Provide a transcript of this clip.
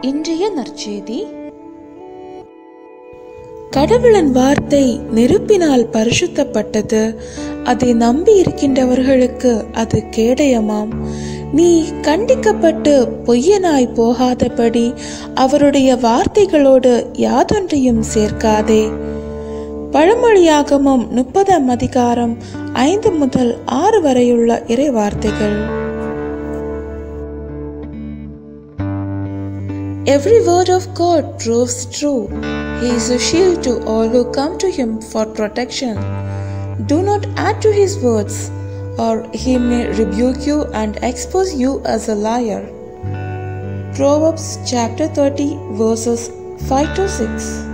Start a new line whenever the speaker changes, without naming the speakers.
இன்றைய நற்செய்தி. கடவுளின் வார்த்தை நெருப்பினால் பரிசுத்தப்பட்டது, அதை நம்பி இருக்கின்றவர்களுக்கு அது கேடயமாம். நீ கண்டிக்கப்பட்டு பொய்யனாய் போகாதபடி அவருடைய வார்த்தைகளோடு யாதொன்றையும் சேர்க்காதே. பழமொழியாகமம் 30 அதிகாரம் 5 முதல் 6 வரையுள்ள இறை வார்த்தைகள். Every word of God proves true. He is a shield to all who come to him for protection. Do not add to his words, or he may rebuke you and expose you as a liar. Proverbs chapter 30 verses 5 to 6.